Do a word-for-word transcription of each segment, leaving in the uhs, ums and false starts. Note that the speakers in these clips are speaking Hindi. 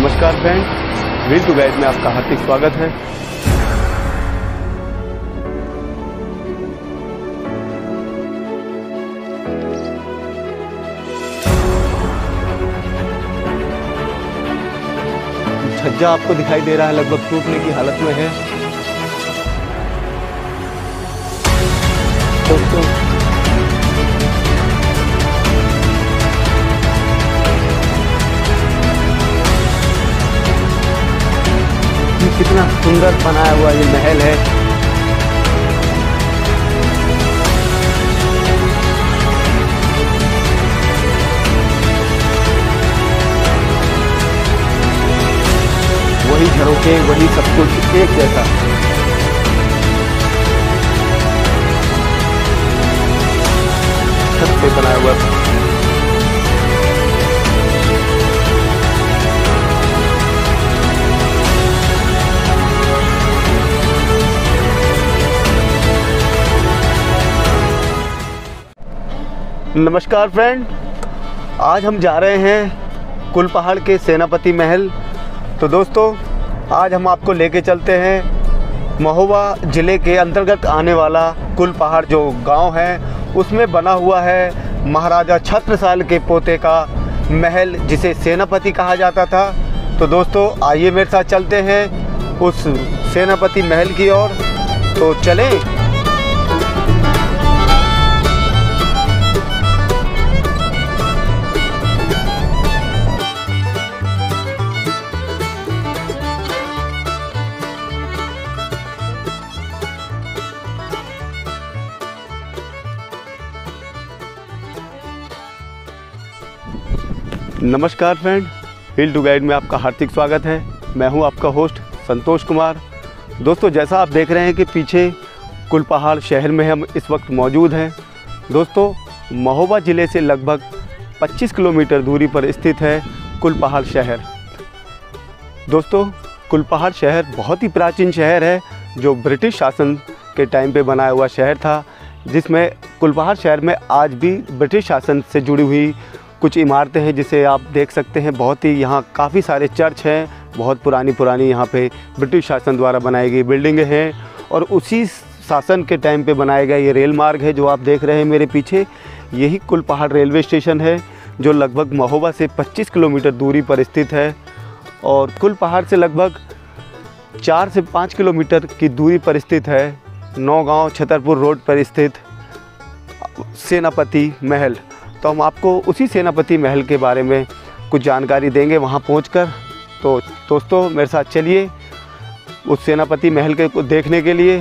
नमस्कार फ्रेंड, व्हील टू गाइड में आपका हार्दिक स्वागत है। छज्जा आपको दिखाई दे रहा है, लगभग टूटने की हालत में है। दोस्तों कितना सुंदर बनाया हुआ ये महल है। वही झरोखे, वही सब कुछ एक जैसा। छत पे बनाया हुआ। नमस्कार फ्रेंड, आज हम जा रहे हैं कुलपहाड़ के सेनापति महल। तो दोस्तों आज हम आपको लेके चलते हैं महोबा ज़िले के अंतर्गत आने वाला कुलपहाड़ जो गांव है, उसमें बना हुआ है महाराजा छत्रसाल के पोते का महल, जिसे सेनापति कहा जाता था। तो दोस्तों आइए मेरे साथ चलते हैं उस सेनापति महल की ओर। तो चलें। नमस्कार फ्रेंड, व्हील टू गाइड में आपका हार्दिक स्वागत है। मैं हूं आपका होस्ट संतोष कुमार। दोस्तों जैसा आप देख रहे हैं कि पीछे कुलपहाड़ शहर में हम इस वक्त मौजूद हैं। दोस्तों महोबा ज़िले से लगभग पच्चीस किलोमीटर दूरी पर स्थित है कुलपहाड़ शहर। दोस्तों कुलपहाड़ शहर बहुत ही प्राचीन शहर है, जो ब्रिटिश शासन के टाइम पे बनाया हुआ शहर था, जिसमें कुलपहाड़ शहर में आज भी ब्रिटिश शासन से जुड़ी हुई कुछ इमारतें हैं, जिसे आप देख सकते हैं। बहुत ही यहाँ काफ़ी सारे चर्च हैं, बहुत पुरानी पुरानी यहाँ पे ब्रिटिश शासन द्वारा बनाई गई बिल्डिंगें हैं। और उसी शासन के टाइम पे बनाया गया ये रेल मार्ग है जो आप देख रहे हैं मेरे पीछे। यही कुलपहाड़ रेलवे स्टेशन है, जो लगभग महोबा से पच्चीस किलोमीटर दूरी पर स्थित है। और कुलपहाड़ से लगभग चार से पाँच किलोमीटर की दूरी पर स्थित है नौगांव छतरपुर रोड पर स्थित सेनापति महल। तो हम आपको उसी सेनापति महल के बारे में कुछ जानकारी देंगे वहां पहुंचकर। तो दोस्तों मेरे साथ चलिए उस सेनापति महल के को देखने के लिए।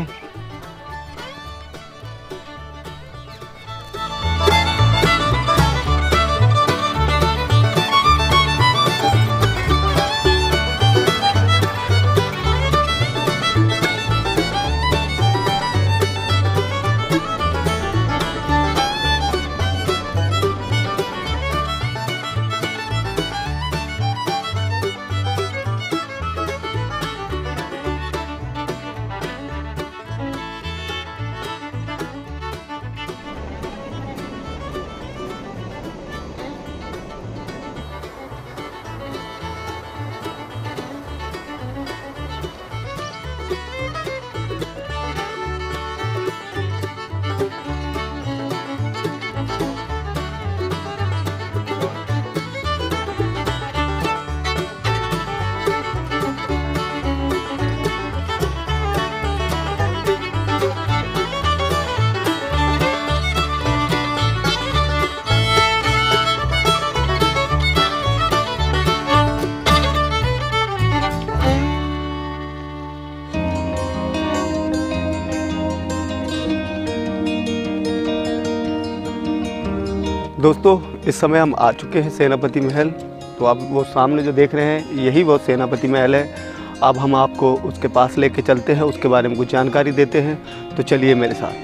दोस्तों इस समय हम आ चुके हैं सेनापति महल। तो आप वो सामने जो देख रहे हैं यही वो सेनापति महल है। अब हम आपको उसके पास लेके चलते हैं, उसके बारे में कुछ जानकारी देते हैं। तो चलिए मेरे साथ।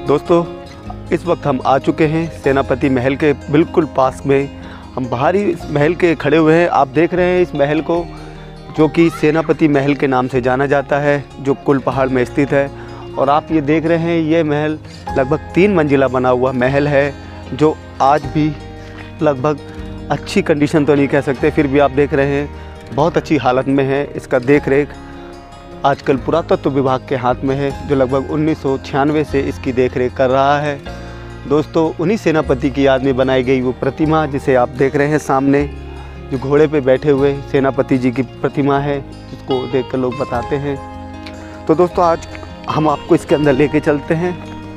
दोस्तों इस वक्त हम आ चुके हैं सेनापति महल के बिल्कुल पास में। हम बाहर ही इस महल के खड़े हुए हैं। आप देख रहे हैं इस महल को, जो कि सेनापति महल के नाम से जाना जाता है, जो कुलपहाड़ में स्थित है। और आप ये देख रहे हैं ये महल लगभग तीन मंजिला बना हुआ महल है, जो आज भी लगभग अच्छी कंडीशन तो नहीं कह सकते, फिर भी आप देख रहे हैं बहुत अच्छी हालत में है। इसका देख रेख आजकल पुरातत्व विभाग के हाथ में है, जो लगभग उन्नीस सौ छियानवे से इसकी देख रेख कर रहा है। दोस्तों उन्हीं सेनापति की याद में बनाई गई वो प्रतिमा जिसे आप देख रहे हैं सामने, जो घोड़े पे बैठे हुए सेनापति जी की प्रतिमा है, जिसको देखकर लोग बताते हैं। तो दोस्तों आज हम आपको इसके अंदर लेके चलते हैं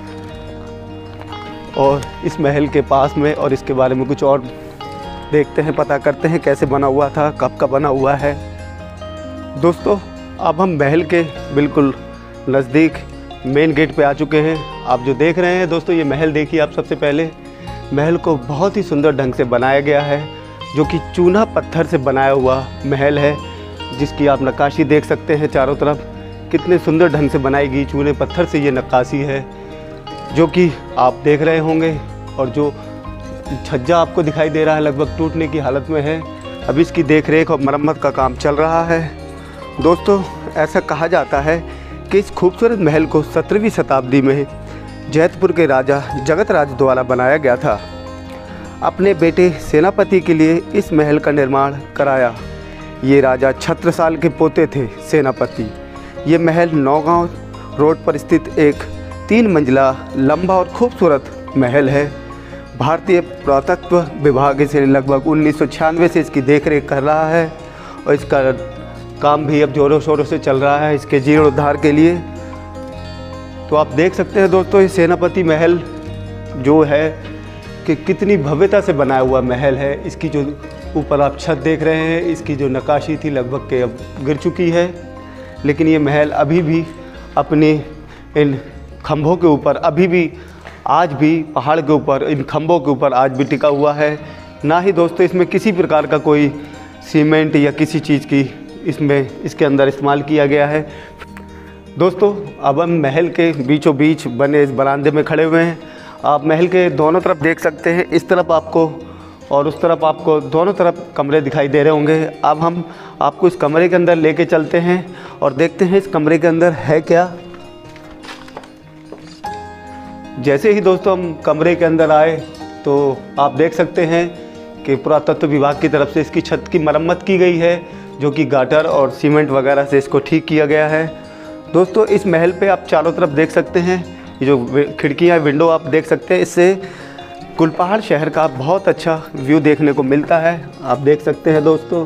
और इस महल के पास में और इसके बारे में कुछ और देखते हैं, पता करते हैं कैसे बना हुआ था, कब का बना हुआ है। दोस्तों अब हम महल के बिल्कुल नज़दीक मेन गेट पे आ चुके हैं। आप जो देख रहे हैं दोस्तों, ये महल देखिए आप। सबसे पहले महल को बहुत ही सुंदर ढंग से बनाया गया है, जो कि चूना पत्थर से बनाया हुआ महल है, जिसकी आप नक्काशी देख सकते हैं चारों तरफ। कितने सुंदर ढंग से बनाई गई चूने पत्थर से ये नक्काशी है, जो कि आप देख रहे होंगे। और जो छज्जा आपको दिखाई दे रहा है लगभग टूटने की हालत में है। अब इसकी देख रेख और मरम्मत का काम चल रहा है। दोस्तों ऐसा कहा जाता है कि इस खूबसूरत महल को सत्रहवीं शताब्दी में जैतपुर के राजा जगतराज द्वारा बनाया गया था। अपने बेटे सेनापति के लिए इस महल का निर्माण कराया। ये राजा छत्रसाल के पोते थे सेनापति। ये महल नौगांव रोड पर स्थित एक तीन मंजिला लंबा और खूबसूरत महल है। भारतीय पुरातत्व विभाग इसे लगभग उन्नीस सौ छियानवे से इसकी देखरेख कर रहा है और इसका काम भी अब ज़ोरों शोरों से चल रहा है इसके जीर्णोद्धार के लिए। तो आप देख सकते हैं दोस्तों, ये सेनापति महल जो है कि कितनी भव्यता से बनाया हुआ महल है। इसकी जो ऊपर आप छत देख रहे हैं, इसकी जो नक्काशी थी लगभग के अब गिर चुकी है, लेकिन ये महल अभी भी अपने इन खंभों के ऊपर, अभी भी आज भी पहाड़ के ऊपर इन खंभों के ऊपर आज भी टिका हुआ है। ना ही दोस्तों इसमें किसी प्रकार का कोई सीमेंट या किसी चीज़ की इसमें इसके अंदर इस्तेमाल किया गया है। दोस्तों अब हम महल के बीचों बीच बने इस बरामदे में खड़े हुए हैं। आप महल के दोनों तरफ देख सकते हैं, इस तरफ आपको और उस तरफ आपको दोनों तरफ कमरे दिखाई दे रहे होंगे। अब हम आपको इस कमरे के अंदर लेके चलते हैं और देखते हैं इस कमरे के अंदर है क्या। जैसे ही दोस्तों हम कमरे के अंदर आए तो आप देख सकते हैं कि पुरातत्व विभाग की तरफ से इसकी छत की मरम्मत की गई है, जो कि गाटर और सीमेंट वगैरह से इसको ठीक किया गया है। दोस्तों इस महल पे आप चारों तरफ देख सकते हैं, ये जो खिड़कियाँ विंडो आप देख सकते हैं, इससे कुलपहाड़ शहर का बहुत अच्छा व्यू देखने को मिलता है। आप देख सकते हैं दोस्तों,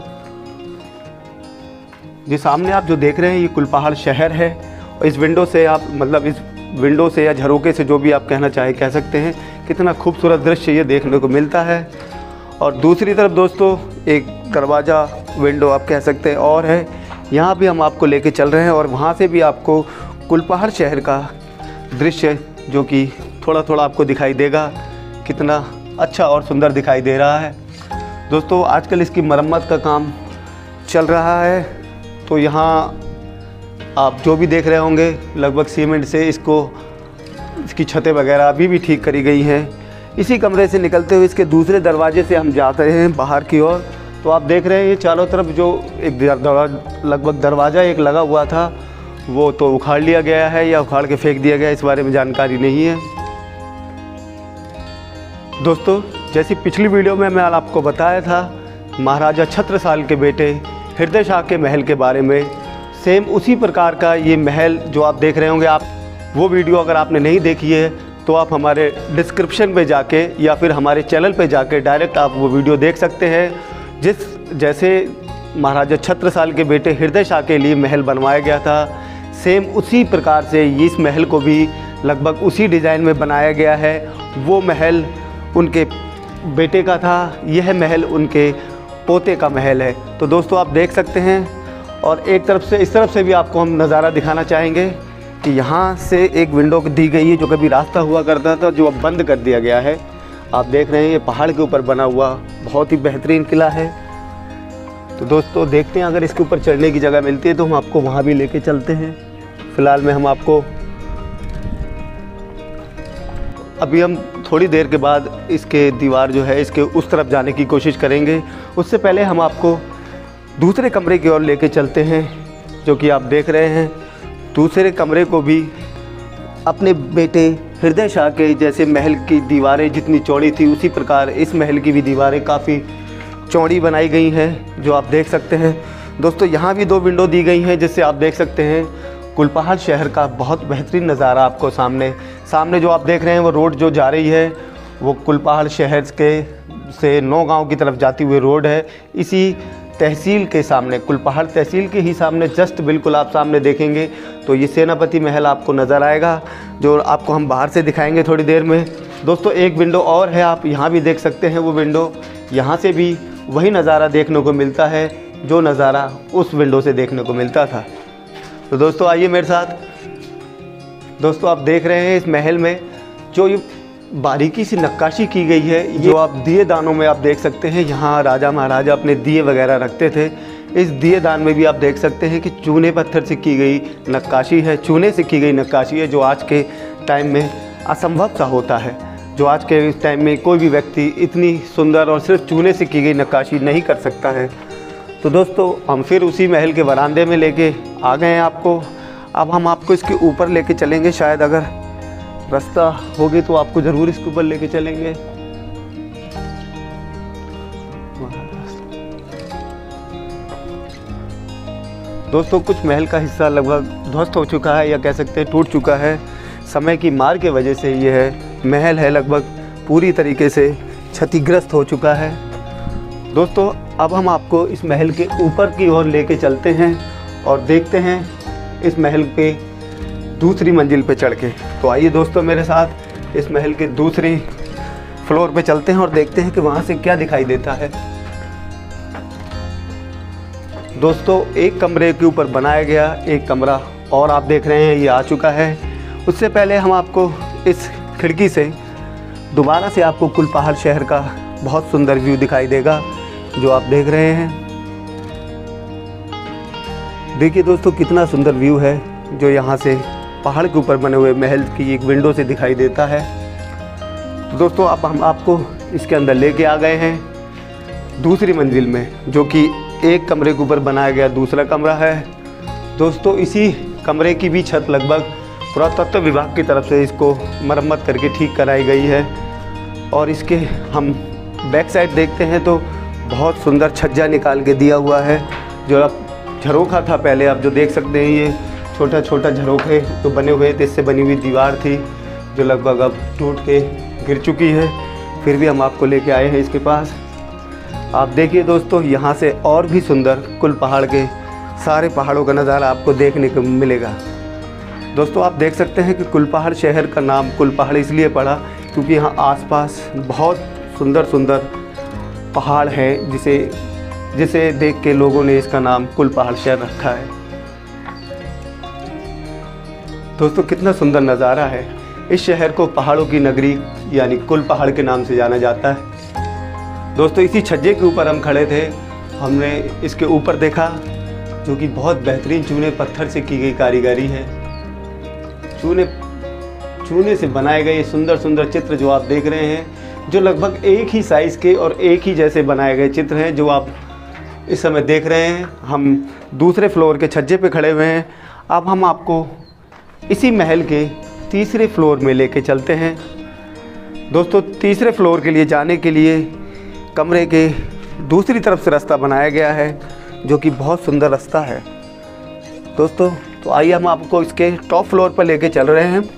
जो सामने आप जो देख रहे हैं ये कुलपहाड़ शहर है। और इस विंडो से आप मतलब इस विंडो से या झरोके से जो भी आप कहना चाहे कह सकते हैं, कितना खूबसूरत दृश्य ये देखने को मिलता है। और दूसरी तरफ दोस्तों एक दरवाज़ा विंडो आप कह सकते हैं और है, यहाँ भी हम आपको लेके चल रहे हैं और वहाँ से भी आपको कुलपहाड़ शहर का दृश्य जो कि थोड़ा थोड़ा आपको दिखाई देगा, कितना अच्छा और सुंदर दिखाई दे रहा है। दोस्तों आजकल इसकी मरम्मत का काम चल रहा है, तो यहाँ आप जो भी देख रहे होंगे लगभग सीमेंट से इसको इसकी छतें वगैरह अभी भी ठीक करी गई हैं। इसी कमरे से निकलते हुए इसके दूसरे दरवाजे से हम जाते हैं बाहर की ओर। तो आप देख रहे हैं ये चारों तरफ जो एक लगभग दरवाज़ा एक लगा हुआ था, वो तो उखाड़ लिया गया है या उखाड़ के फेंक दिया गया, इस बारे में जानकारी नहीं है। दोस्तों जैसी पिछली वीडियो में मैं आपको बताया था महाराजा छत्रसाल के बेटे हृदय शाह के महल के बारे में, सेम उसी प्रकार का ये महल जो आप देख रहे होंगे। आप वो वीडियो अगर आपने नहीं देखी है तो आप हमारे डिस्क्रिप्शन पे जाके या फिर हमारे चैनल पे जाके डायरेक्ट आप वो वीडियो देख सकते हैं। जिस जैसे महाराजा छत्रसाल के बेटे हृदय शाह के लिए महल बनवाया गया था, सेम उसी प्रकार से इस महल को भी लगभग उसी डिज़ाइन में बनाया गया है। वो महल उनके बेटे का था, यह महल उनके पोते का महल है। तो दोस्तों आप देख सकते हैं, और एक तरफ से इस तरफ से भी आपको हम नज़ारा दिखाना चाहेंगे कि यहाँ से एक विंडो दी गई है जो कभी रास्ता हुआ करता था, जो अब बंद कर दिया गया है। आप देख रहे हैं ये पहाड़ के ऊपर बना हुआ बहुत ही बेहतरीन किला है। तो दोस्तों देखते हैं अगर इसके ऊपर चढ़ने की जगह मिलती है तो हम आपको वहाँ भी लेके चलते हैं। फ़िलहाल में हम आपको अभी हम थोड़ी देर के बाद इसके दीवार जो है इसके उस तरफ जाने की कोशिश करेंगे। उससे पहले हम आपको दूसरे कमरे की ओर लेके चलते हैं, जो कि आप देख रहे हैं। दूसरे कमरे को भी अपने बेटे हृदय शाह के जैसे महल की दीवारें जितनी चौड़ी थी उसी प्रकार इस महल की भी दीवारें काफ़ी चौड़ी बनाई गई हैं, जो आप देख सकते हैं। दोस्तों यहाँ भी दो विंडो दी गई हैं, जिससे आप देख सकते हैं कुलपहाड़ शहर का बहुत बेहतरीन नज़ारा आपको सामने सामने जो आप देख रहे हैं वो रोड जो जा रही है वो कुलपहाड़ शहर के से नौगांव की तरफ जाती हुई रोड है। इसी तहसील के सामने, कुलपहाड़ तहसील के ही सामने जस्ट बिल्कुल आप सामने देखेंगे तो ये सेनापति महल आपको नज़र आएगा, जो आपको हम बाहर से दिखाएंगे थोड़ी देर में। दोस्तों एक विंडो और है, आप यहाँ भी देख सकते हैं वो विंडो। यहाँ से भी वही नज़ारा देखने को मिलता है जो नज़ारा उस विंडो से देखने को मिलता था। तो दोस्तों आइए मेरे साथ। दोस्तों आप देख रहे हैं इस महल में जो ये बारीकी से नक्काशी की गई है, जो आप दिए दानों में आप देख सकते हैं। यहाँ राजा महाराजा अपने दिए वगैरह रखते थे। इस दिए दान में भी आप देख सकते हैं कि चूने पत्थर से की गई नक्काशी है, चूने से की गई नक्काशी है, जो आज के टाइम में असंभव सा होता है। जो आज के इस टाइम में कोई भी व्यक्ति इतनी सुंदर और सिर्फ चूने से की गई नक्काशी नहीं कर सकता है। तो दोस्तों हम फिर उसी महल के वरांदे में लेके आ गए हैं आपको। अब हम आपको इसके ऊपर लेके चलेंगे, शायद अगर रास्ता होगी तो आपको ज़रूर इसके ऊपर लेके चलेंगे। दोस्तों कुछ महल का हिस्सा लगभग ध्वस्त हो चुका है या कह सकते हैं टूट चुका है। समय की मार के वजह से ये है महल है लगभग पूरी तरीके से क्षतिग्रस्त हो चुका है। दोस्तों अब हम आपको इस महल के ऊपर की ओर लेके चलते हैं और देखते हैं इस महल पे दूसरी मंजिल पे चढ़ के। तो आइए दोस्तों मेरे साथ इस महल के दूसरी फ्लोर पे चलते हैं और देखते हैं कि वहाँ से क्या दिखाई देता है। दोस्तों एक कमरे के ऊपर बनाया गया एक कमरा और आप देख रहे हैं ये आ चुका है। उससे पहले हम आपको इस खिड़की से दोबारा से आपको कुलपहाड़ शहर का बहुत सुंदर व्यू दिखाई देगा, जो आप देख रहे हैं। देखिए दोस्तों कितना सुंदर व्यू है जो यहाँ से पहाड़ के ऊपर बने हुए महल की एक विंडो से दिखाई देता है। तो दोस्तों अब हम आपको इसके अंदर लेके आ गए हैं दूसरी मंजिल में, जो कि एक कमरे के ऊपर बनाया गया दूसरा कमरा है। दोस्तों इसी कमरे की भी छत लगभग पुरातत्व विभाग की तरफ से इसको मरम्मत करके ठीक कराई गई है। और इसके हम बैक साइड देखते हैं तो बहुत सुंदर छज्जा निकाल के दिया हुआ है, जो अब झरोखा था पहले, आप जो देख सकते हैं ये छोटा छोटा झरोखे तो बने हुए थे, इससे बनी हुई दीवार थी जो लगभग अब टूट के गिर चुकी है। फिर भी हम आपको लेके आए हैं इसके पास। आप देखिए दोस्तों यहाँ से और भी सुंदर कुलपहाड़ के सारे पहाड़ों का नज़ारा आपको देखने को मिलेगा। दोस्तों आप देख सकते हैं कि कुलपहाड़ शहर का नाम कुलपहाड़ इसलिए पड़ा क्योंकि यहाँ आसपास बहुत सुंदर सुंदर पहाड़ हैं, जिसे जिसे देख के लोगों ने इसका नाम कुलपहाड़ शहर रखा है। दोस्तों कितना सुंदर नज़ारा है। इस शहर को पहाड़ों की नगरी यानी कुलपहाड़ के नाम से जाना जाता है। दोस्तों इसी छज्जे के ऊपर हम खड़े थे, हमने इसके ऊपर देखा जो कि बहुत बेहतरीन चूने पत्थर से की गई कारीगरी है। चूने चूने से बनाए गए सुंदर सुंदर चित्र जो आप देख रहे हैं, जो लगभग एक ही साइज़ के और एक ही जैसे बनाए गए चित्र हैं, जो आप इस समय देख रहे हैं। हम दूसरे फ्लोर के छज्जे पे खड़े हुए हैं। अब हम आपको इसी महल के तीसरे फ्लोर में लेके चलते हैं। दोस्तों तीसरे फ्लोर के लिए जाने के लिए कमरे के दूसरी तरफ से रास्ता बनाया गया है, जो कि बहुत सुंदर रास्ता है। दोस्तों तो आइए हम आपको इसके टॉप फ्लोर पर लेके चल रहे हैं।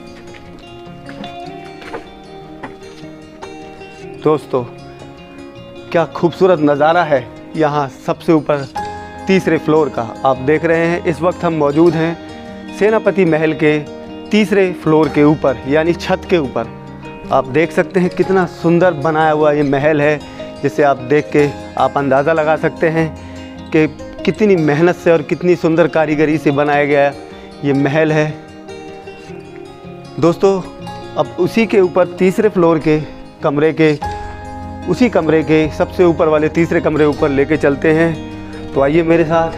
दोस्तों क्या खूबसूरत नज़ारा है यहाँ सबसे ऊपर तीसरे फ्लोर का। आप देख रहे हैं इस वक्त हम मौजूद हैं सेनापति महल के तीसरे फ्लोर के ऊपर यानी छत के ऊपर। आप देख सकते हैं कितना सुंदर बनाया हुआ ये महल है, जिसे आप देख के आप अंदाज़ा लगा सकते हैं कि कितनी मेहनत से और कितनी सुंदर कारीगरी से बनाया गया ये महल है। दोस्तों अब उसी के ऊपर तीसरे फ्लोर के कमरे के उसी कमरे के सबसे ऊपर वाले तीसरे कमरे ऊपर लेके चलते हैं। तो आइए मेरे साथ।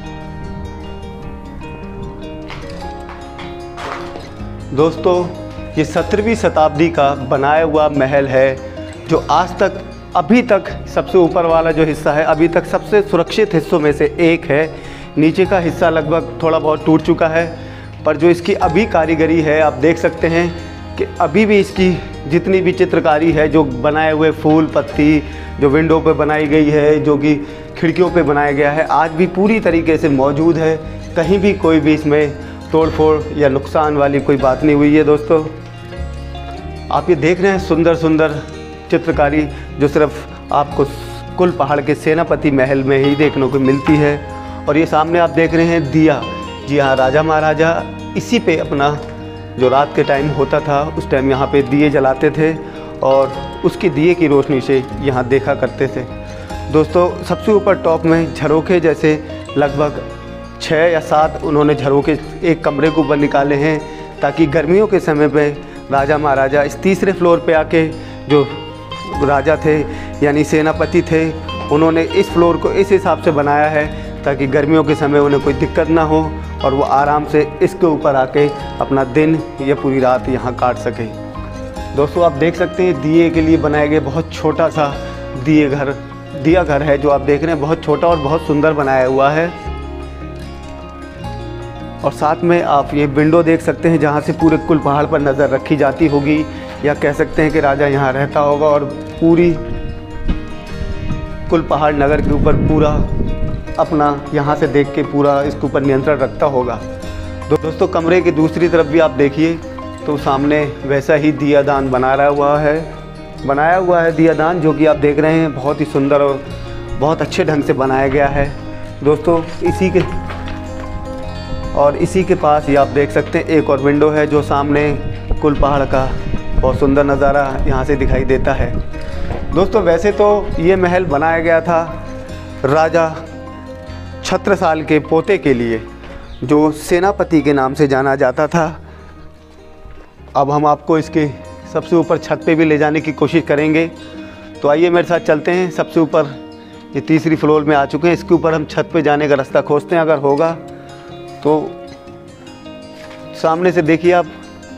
दोस्तों ये सत्रहवीं शताब्दी का बनाया हुआ महल है, जो आज तक अभी तक सबसे ऊपर वाला जो हिस्सा है अभी तक सबसे सुरक्षित हिस्सों में से एक है। नीचे का हिस्सा लगभग थोड़ा बहुत टूट चुका है, पर जो इसकी अभी कारीगरी है आप देख सकते हैं कि अभी भी इसकी जितनी भी चित्रकारी है, जो बनाए हुए फूल पत्ती जो विंडो पे बनाई गई है, जो कि खिड़कियों पे बनाया गया है, आज भी पूरी तरीके से मौजूद है। कहीं भी कोई भी इसमें तोड़ फोड़ या नुकसान वाली कोई बात नहीं हुई है। दोस्तों आप ये देख रहे हैं सुंदर सुंदर चित्रकारी, जो सिर्फ आपको कुल पहाड़ के सेनापति महल में ही देखने को मिलती है। और ये सामने आप देख रहे हैं दिया, जी हाँ, राजा महाराजा इसी पे अपना जो रात के टाइम होता था उस टाइम यहाँ पे दिए जलाते थे और उसकी दिए की रोशनी से यहाँ देखा करते थे। दोस्तों सबसे ऊपर टॉप में झरोखे जैसे लगभग छः या सात उन्होंने झरोखे एक कमरे के ऊपर निकाले हैं, ताकि गर्मियों के समय पे राजा महाराजा इस तीसरे फ्लोर पे आके, जो राजा थे यानी सेनापति थे, उन्होंने इस फ्लोर को इस हिसाब से बनाया है ताकि गर्मियों के समय उन्हें कोई दिक्कत ना हो और वो आराम से इसके ऊपर आके अपना दिन या पूरी रात यहाँ काट सके। दोस्तों आप देख सकते हैं दिए के लिए बनाए गए बहुत छोटा सा दिए घर दिया घर है, जो आप देख रहे हैं बहुत छोटा और बहुत सुंदर बनाया हुआ है। और साथ में आप ये विंडो देख सकते हैं जहाँ से पूरे कुल पहाड़ पर नज़र रखी जाती होगी, या कह सकते हैं कि राजा यहाँ रहता होगा और पूरी कुल पहाड़ नगर के ऊपर पूरा अपना यहाँ से देख के पूरा इसके ऊपर नियंत्रण रखता होगा। दोस्तों कमरे की दूसरी तरफ भी आप देखिए तो सामने वैसा ही दियादान बना रहा हुआ है बनाया हुआ है दियादान, जो कि आप देख रहे हैं बहुत ही सुंदर और बहुत अच्छे ढंग से बनाया गया है। दोस्तों इसी के और इसी के पास ये आप देख सकते हैं एक और विंडो है, जो सामने कुल पहाड़ का बहुत सुंदर नज़ारा यहाँ से दिखाई देता है। दोस्तों वैसे तो ये महल बनाया गया था राजा छत्रसाल के पोते के लिए, जो सेनापति के नाम से जाना जाता था। अब हम आपको इसके सबसे ऊपर छत पे भी ले जाने की कोशिश करेंगे, तो आइए मेरे साथ चलते हैं। सबसे ऊपर ये तीसरी फ्लोर में आ चुके हैं, इसके ऊपर हम छत पे जाने का रास्ता खोजते हैं, अगर होगा तो सामने से देखिए आप।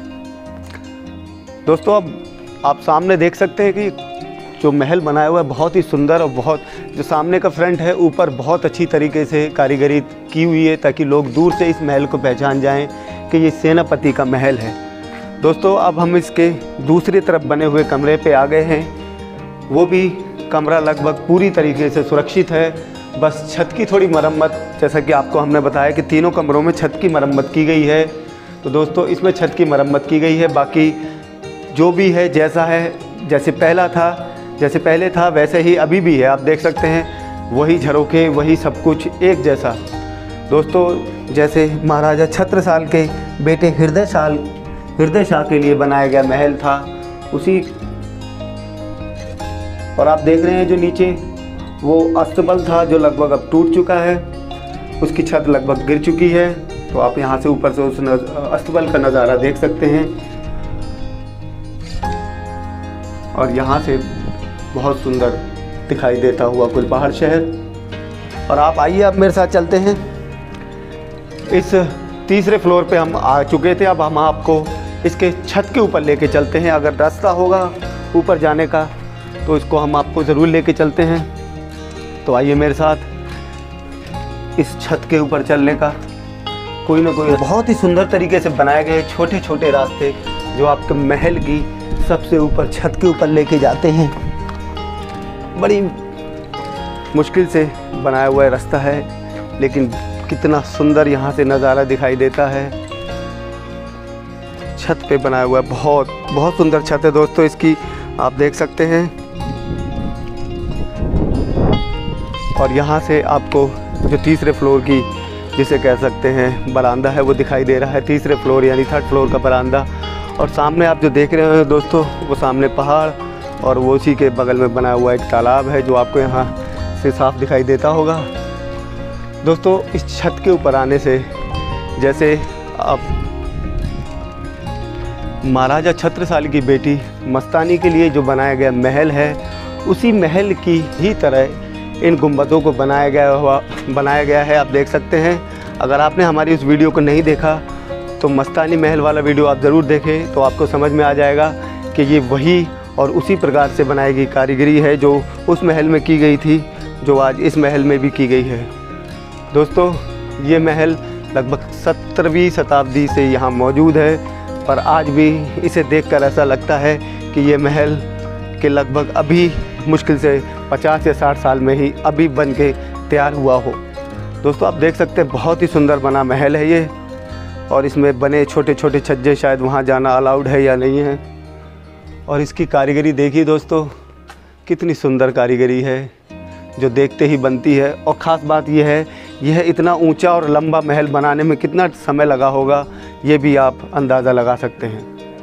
दोस्तों अब आप सामने देख सकते हैं कि जो महल बनाया हुआ है बहुत ही सुंदर और बहुत, जो सामने का फ्रंट है ऊपर बहुत अच्छी तरीके से कारीगरी की हुई है, ताकि लोग दूर से इस महल को पहचान जाएं कि ये सेनापति का महल है। दोस्तों अब हम इसके दूसरी तरफ बने हुए कमरे पे आ गए हैं। वो भी कमरा लगभग पूरी तरीके से सुरक्षित है, बस छत की थोड़ी मरम्मत, जैसा कि आपको हमने बताया कि तीनों कमरों में छत की मरम्मत की गई है। तो दोस्तों इसमें छत की मरम्मत की गई है, बाकी जो भी है जैसा है, जैसे पहला था जैसे पहले था वैसे ही अभी भी है। आप देख सकते हैं वही झरोखे, वही सब कुछ एक जैसा। दोस्तों जैसे महाराजा छत्रसाल के बेटे हृदय साल हृदय शाह के लिए बनाया गया महल था उसी। और आप देख रहे हैं जो नीचे वो अस्तबल था, जो लगभग अब टूट चुका है, उसकी छत लगभग गिर चुकी है। तो आप यहाँ से ऊपर से उस अस्तबल का नज़ारा देख सकते हैं। और यहाँ से बहुत सुंदर दिखाई देता हुआ कुल पहाड़ शहर। और आप आइए अब मेरे साथ चलते हैं। इस तीसरे फ्लोर पे हम आ चुके थे, अब हम आपको इसके छत के ऊपर लेके चलते हैं। अगर रास्ता होगा ऊपर जाने का तो इसको हम आपको ज़रूर लेके चलते हैं। तो आइए मेरे साथ इस छत के ऊपर चलने का कोई ना कोई बहुत ही सुंदर तरीके से बनाए गए छोटे छोटे रास्ते, जो आपके महल की सबसे ऊपर छत के ऊपर लेके जाते हैं। बड़ी मुश्किल से बनाया हुआ रास्ता है, लेकिन कितना सुंदर यहाँ से नज़ारा दिखाई देता है। छत पे बनाया हुआ है, बहुत बहुत सुंदर छत है दोस्तों इसकी, आप देख सकते हैं। और यहाँ से आपको जो तीसरे फ्लोर की, जिसे कह सकते हैं बरामदा है, वो दिखाई दे रहा है। तीसरे फ्लोर यानी थर्ड फ्लोर का बरामदा। और सामने आप जो देख रहे हैं दोस्तों, वो सामने पहाड़ और वो उसी के बगल में बना हुआ एक तालाब है, जो आपको यहाँ से साफ दिखाई देता होगा। दोस्तों इस छत के ऊपर आने से, जैसे आप महाराजा छत्रसाल की बेटी मस्तानी के लिए जो बनाया गया महल है, उसी महल की ही तरह इन गुंबदों को बनाया गया हुआ बनाया गया है। आप देख सकते हैं। अगर आपने हमारी उस वीडियो को नहीं देखा तो मस्तानी महल वाला वीडियो आप ज़रूर देखें, तो आपको समझ में आ जाएगा कि ये वही और उसी प्रकार से बनाई गई कारीगरी है जो उस महल में की गई थी, जो आज इस महल में भी की गई है। दोस्तों, ये महल लगभग सत्रहवीं शताब्दी से यहाँ मौजूद है, पर आज भी इसे देखकर ऐसा लगता है कि ये महल के लगभग अभी मुश्किल से पचास या साठ साल में ही अभी बन के तैयार हुआ हो। दोस्तों, आप देख सकते हैं बहुत ही सुंदर बना महल है ये, और इसमें बने छोटे छोटे छज्जे, शायद वहाँ जाना अलाउड है या नहीं है। और इसकी कारीगरी देखिए दोस्तों, कितनी सुंदर कारीगरी है जो देखते ही बनती है। और ख़ास बात यह है, यह इतना ऊंचा और लंबा महल बनाने में कितना समय लगा होगा, ये भी आप अंदाज़ा लगा सकते हैं।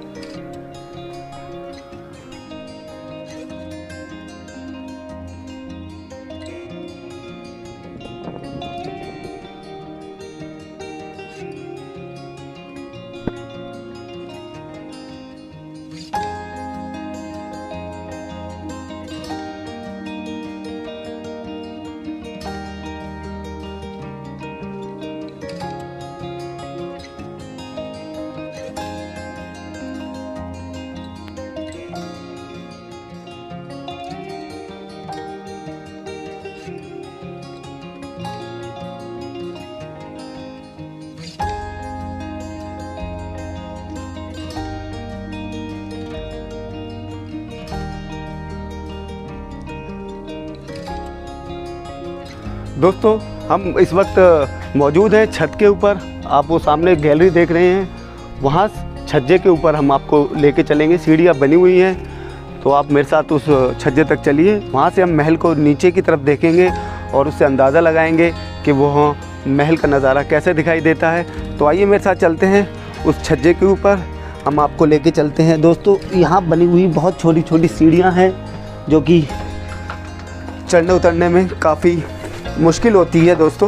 दोस्तों, हम इस वक्त मौजूद हैं छत के ऊपर। आप वो सामने गैलरी देख रहे हैं, वहाँ छज्जे के ऊपर हम आपको लेके चलेंगे। सीढ़ियाँ बनी हुई हैं, तो आप मेरे साथ उस छज्जे तक चलिए। वहाँ से हम महल को नीचे की तरफ देखेंगे और उससे अंदाज़ा लगाएंगे कि वो महल का नज़ारा कैसे दिखाई देता है। तो आइए मेरे साथ चलते हैं उस छज्जे के ऊपर, हम आपको लेके चलते हैं। दोस्तों, यहाँ बनी हुई बहुत छोटी छोटी सीढ़ियाँ हैं जो कि चढ़ने उतरने में काफ़ी मुश्किल होती है दोस्तों,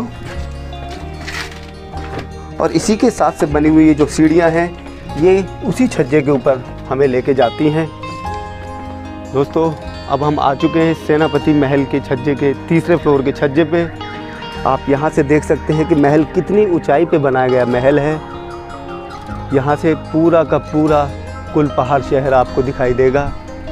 और इसी के साथ से बनी हुई ये जो सीढ़ियाँ हैं, ये उसी छज्जे के ऊपर हमें लेके जाती हैं। दोस्तों, अब हम आ चुके हैं सेनापति महल के छज्जे के तीसरे फ्लोर के छज्जे पे। आप यहाँ से देख सकते हैं कि महल कितनी ऊंचाई पे बनाया गया महल है। यहाँ से पूरा का पूरा कुलपहाड़ शहर आपको दिखाई देगा।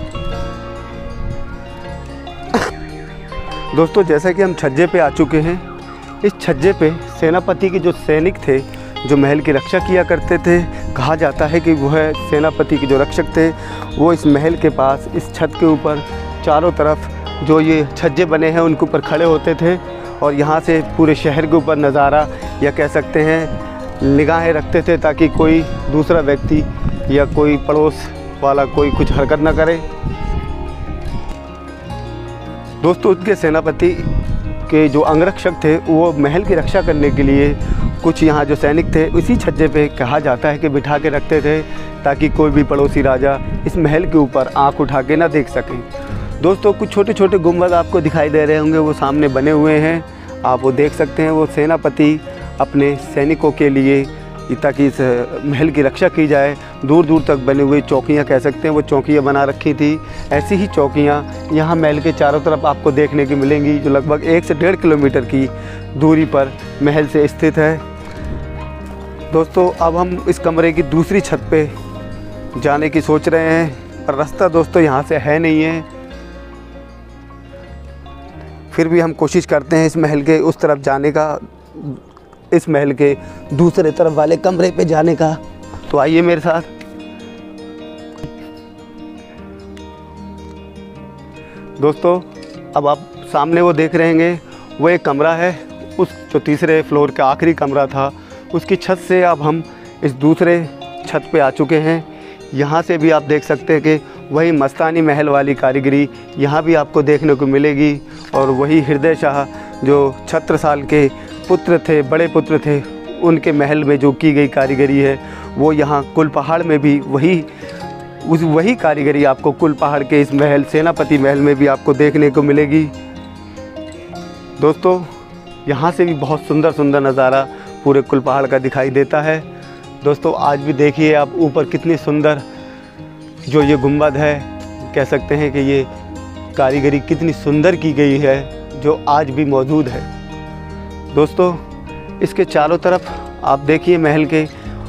दोस्तों, जैसा कि हम छज्जे पे आ चुके हैं, इस छज्जे पे सेनापति के जो सैनिक थे, जो महल की रक्षा किया करते थे, कहा जाता है कि वह सेनापति के जो रक्षक थे, वो इस महल के पास इस छत के ऊपर चारों तरफ जो ये छज्जे बने हैं उनके ऊपर खड़े होते थे, और यहाँ से पूरे शहर के ऊपर नज़ारा या कह सकते हैं निगाहें रखते थे, ताकि कोई दूसरा व्यक्ति या कोई पड़ोस वाला कोई कुछ हरकत ना करे। दोस्तों, उनके सेनापति के जो अंगरक्षक थे, वो महल की रक्षा करने के लिए कुछ यहाँ जो सैनिक थे इसी छज्जे पे कहा जाता है कि बिठा के रखते थे, ताकि कोई भी पड़ोसी राजा इस महल के ऊपर आंख उठा के ना देख सकें। दोस्तों, कुछ छोटे छोटे गुंबद आपको दिखाई दे रहे होंगे, वो सामने बने हुए हैं, आप वो देख सकते हैं। वो सेनापति अपने सैनिकों के लिए, ताकि इस महल की रक्षा की जाए, दूर दूर तक बने हुए चौकियाँ कह सकते हैं, वो चौकियाँ बना रखी थी। ऐसी ही चौकियाँ यहाँ महल के चारों तरफ आपको देखने की मिलेंगी, जो लगभग एक से डेढ़ किलोमीटर की दूरी पर महल से स्थित है। दोस्तों, अब हम इस कमरे की दूसरी छत पे जाने की सोच रहे हैं, पर रास्ता दोस्तों यहाँ से है नहीं है। फिर भी हम कोशिश करते हैं इस महल के उस तरफ जाने का, इस महल के दूसरे तरफ वाले कमरे पे जाने का। तो आइए मेरे साथ। दोस्तों, अब आप सामने वो देख रहे हैं, वो एक कमरा है, उस जो तीसरे फ्लोर का आखिरी कमरा था, उसकी छत से अब हम इस दूसरे छत पे आ चुके हैं। यहाँ से भी आप देख सकते हैं कि वही मस्तानी महल वाली कारीगरी यहाँ भी आपको देखने को मिलेगी, और वही हृदय शाह जो छत्रसाल के पुत्र थे, बड़े पुत्र थे, उनके महल में जो की गई कारीगरी है, वो यहाँ कुलपहाड़ में भी वही उस वही कारीगरी आपको कुलपहाड़ के इस महल सेनापति महल में भी आपको देखने को मिलेगी। दोस्तों, यहाँ से भी बहुत सुंदर सुंदर नज़ारा पूरे कुलपहाड़ का दिखाई देता है। दोस्तों, आज भी देखिए आप ऊपर कितनी सुंदर जो ये गुंबद है, कह सकते हैं कि ये कारीगरी कितनी सुंदर की गई है, जो आज भी मौजूद है। दोस्तों, इसके चारों तरफ आप देखिए महल के,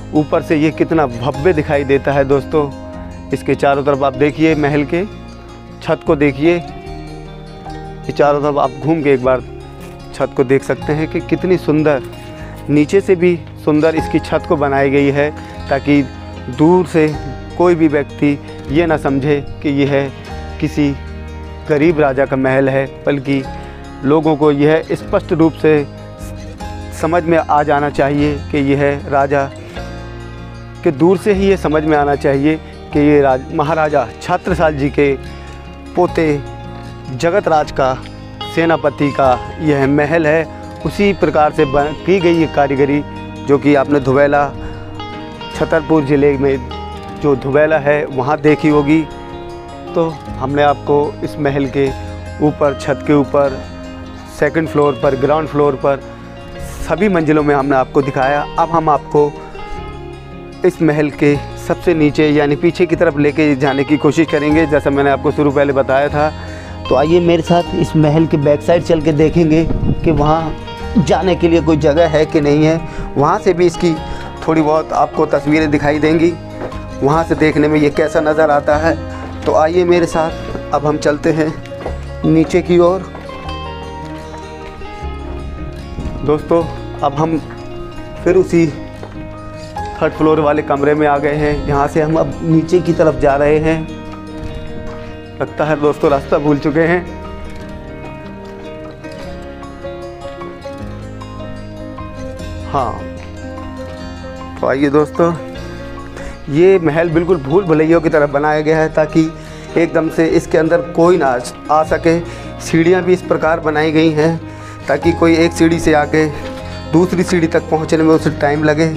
ऊपर से ये कितना भव्य दिखाई देता है दोस्तों। इसके चारों तरफ आप देखिए, महल के छत को देखिए, ये चारों तरफ आप घूम के एक बार छत को देख सकते हैं कि कितनी सुंदर, नीचे से भी सुंदर इसकी छत को बनाई गई है, ताकि दूर से कोई भी व्यक्ति ये ना समझे कि यह किसी गरीब राजा का महल है, बल्कि लोगों को यह स्पष्ट रूप से समझ में आ जाना चाहिए कि यह राजा के, दूर से ही ये समझ में आना चाहिए कि ये राज महाराजा छत्रसाल जी के पोते जगत राज का सेनापति का यह महल है। उसी प्रकार से बन की गई ये कारीगरी, जो कि आपने धुबैला छतरपुर ज़िले में जो धुबैला है वहाँ देखी होगी। तो हमने आपको इस महल के ऊपर, छत के ऊपर, सेकंड फ्लोर पर, ग्राउंड फ्लोर पर, सभी मंजिलों में हमने आपको दिखाया। अब हम आपको इस महल के सबसे नीचे यानी पीछे की तरफ लेके जाने की कोशिश करेंगे, जैसा मैंने आपको शुरू पहले बताया था। तो आइए मेरे साथ इस महल के बैक साइड चल के देखेंगे कि वहाँ जाने के लिए कोई जगह है कि नहीं है। वहाँ से भी इसकी थोड़ी बहुत आपको तस्वीरें दिखाई देंगी, वहाँ से देखने में ये कैसा नज़र आता है। तो आइए मेरे साथ, अब हम चलते हैं नीचे की ओर। दोस्तों अब हम फिर उसी थर्ड फ्लोर वाले कमरे में आ गए हैं। यहाँ से हम अब नीचे की तरफ जा रहे हैं। लगता है दोस्तों रास्ता भूल चुके हैं। हाँ, तो आइए दोस्तों, ये महल बिल्कुल भूल भुलैयों की तरफ बनाया गया है, ताकि एकदम से इसके अंदर कोई ना आ सके। सीढ़ियाँ भी इस प्रकार बनाई गई हैं ताकि कोई एक सीढ़ी से आके दूसरी सीढ़ी तक पहुँचने में उसे टाइम लगे।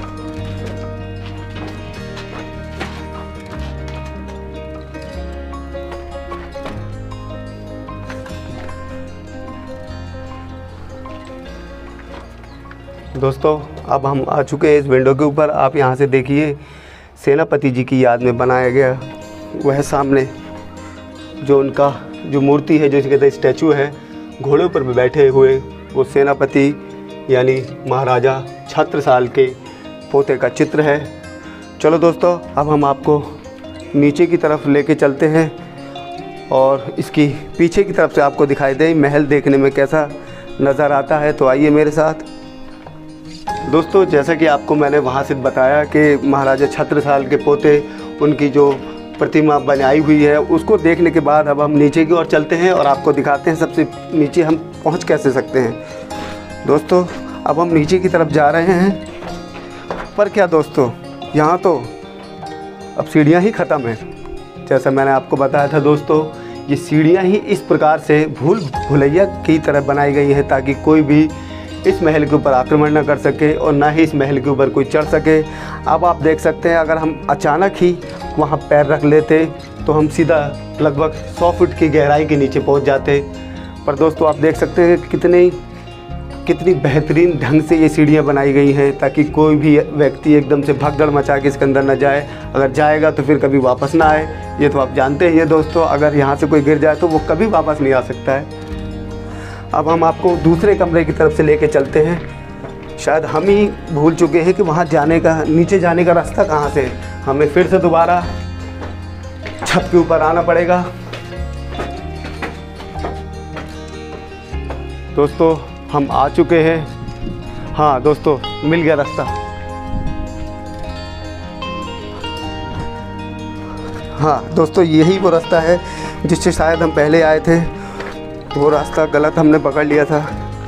दोस्तों अब हम आ चुके हैं इस विंडो के ऊपर। आप यहाँ से देखिए, सेनापति जी की याद में बनाया गया वह सामने जो उनका जो मूर्ति है, जो इसे कहते हैं स्टैचू है, घोड़े पर भी बैठे हुए, वो सेनापति यानी महाराजा छत्रसाल के पोते का चित्र है। चलो दोस्तों, अब हम आपको नीचे की तरफ लेके चलते हैं और इसकी पीछे की तरफ से आपको दिखाई दे महल देखने में कैसा नज़र आता है। तो आइए मेरे साथ। दोस्तों जैसा कि आपको मैंने वहाँ से बताया कि महाराजा छत्रसाल के पोते, उनकी जो प्रतिमा बनाई हुई है, उसको देखने के बाद अब हम नीचे की ओर चलते हैं और आपको दिखाते हैं सबसे नीचे हम पहुँच कैसे सकते हैं। दोस्तों अब हम नीचे की तरफ जा रहे हैं, पर क्या दोस्तों, यहाँ तो अब सीढ़ियाँ ही ख़त्म हैं। जैसा मैंने आपको बताया था दोस्तों, ये सीढ़ियाँ ही इस प्रकार से भूल भुलैया की तरह बनाई गई हैं ताकि कोई भी इस महल के ऊपर आक्रमण न कर सके और ना ही इस महल के ऊपर कोई चढ़ सके। अब आप देख सकते हैं, अगर हम अचानक ही वहाँ पैर रख लेते तो हम सीधा लगभग सौ फुट की गहराई के नीचे पहुँच जाते। पर दोस्तों आप देख सकते हैं कितनी कितनी बेहतरीन ढंग से ये सीढ़ियाँ बनाई गई हैं ताकि कोई भी व्यक्ति एकदम से भगदड़ मचा के इसके अंदर न जाए। अगर जाएगा तो फिर कभी वापस ना आए। ये तो आप जानते हैं ये दोस्तों, अगर यहाँ से कोई गिर जाए तो वो कभी वापस नहीं आ सकता है। अब हम आपको दूसरे कमरे की तरफ से लेके चलते हैं। शायद हम ही भूल चुके हैं कि वहाँ जाने का, नीचे जाने का रास्ता कहाँ से है। हमें फिर से दोबारा छत के ऊपर आना पड़ेगा। दोस्तों हम आ चुके हैं। हाँ दोस्तों, मिल गया रास्ता। हाँ दोस्तों, यही वो रास्ता है जिससे शायद हम पहले आए थे। वो रास्ता गलत हमने पकड़ लिया था।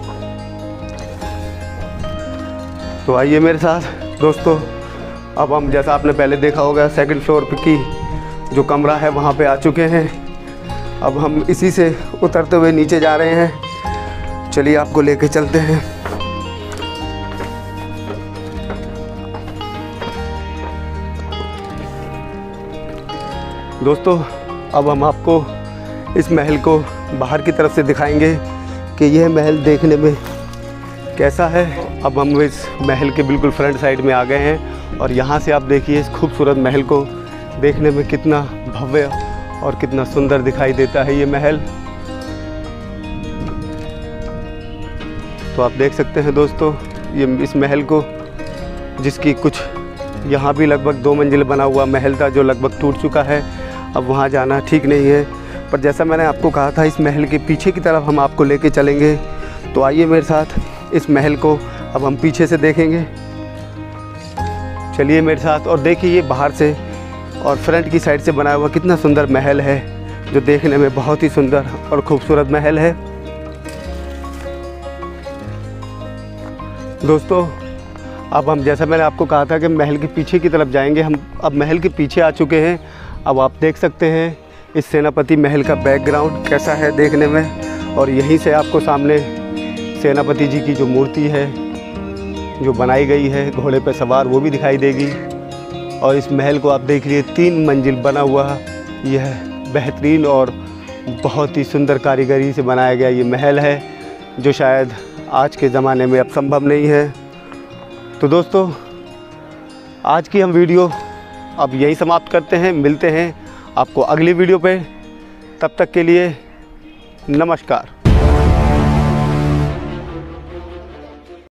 तो आइए मेरे साथ दोस्तों। अब हम, जैसा आपने पहले देखा होगा, सेकंड फ्लोर पे की जो कमरा है वहाँ पे आ चुके हैं। अब हम इसी से उतरते हुए नीचे जा रहे हैं। चलिए आपको लेके चलते हैं। दोस्तों अब हम आपको इस महल को बाहर की तरफ से दिखाएंगे कि यह महल देखने में कैसा है। अब हम इस महल के बिल्कुल फ्रंट साइड में आ गए हैं और यहाँ से आप देखिए इस खूबसूरत महल को। देखने में कितना भव्य और कितना सुंदर दिखाई देता है ये महल। तो आप देख सकते हैं दोस्तों ये इस महल को, जिसकी कुछ यहाँ भी लगभग दो मंजिल बना हुआ महल था जो लगभग टूट चुका है। अब वहाँ जाना ठीक नहीं है, पर जैसा मैंने आपको कहा था इस महल के पीछे की तरफ हम आपको लेके चलेंगे। तो आइए मेरे साथ इस महल को अब हम पीछे से देखेंगे। चलिए मेरे साथ और देखिए ये बाहर से और फ्रंट की साइड से बना हुआ कितना सुंदर महल है, जो देखने में बहुत ही सुंदर और खूबसूरत महल है। दोस्तों अब हम, जैसा मैंने आपको कहा था कि महल के पीछे की तरफ जाएंगे, हम अब महल के पीछे आ चुके हैं। अब आप देख सकते हैं इस सेनापति महल का बैकग्राउंड कैसा है देखने में, और यहीं से आपको सामने सेनापति जी की जो मूर्ति है जो बनाई गई है घोड़े पर सवार, वो भी दिखाई देगी। और इस महल को आप देख लीजिए, तीन मंजिल बना हुआ यह बेहतरीन और बहुत ही सुंदर कारीगरी से बनाया गया ये महल है, जो शायद आज के ज़माने में अब संभव नहीं है। तो दोस्तों आज की हम वीडियो अब यहीं समाप्त करते हैं। मिलते हैं आपको अगली वीडियो पे, तब तक के लिए नमस्कार।